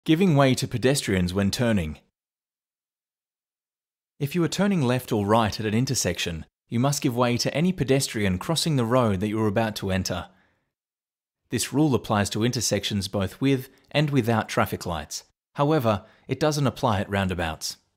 Giving way to pedestrians when turning. If you are turning left or right at an intersection, you must give way to any pedestrian crossing the road that you are about to enter. This rule applies to intersections both with and without traffic lights. However, it doesn't apply at roundabouts.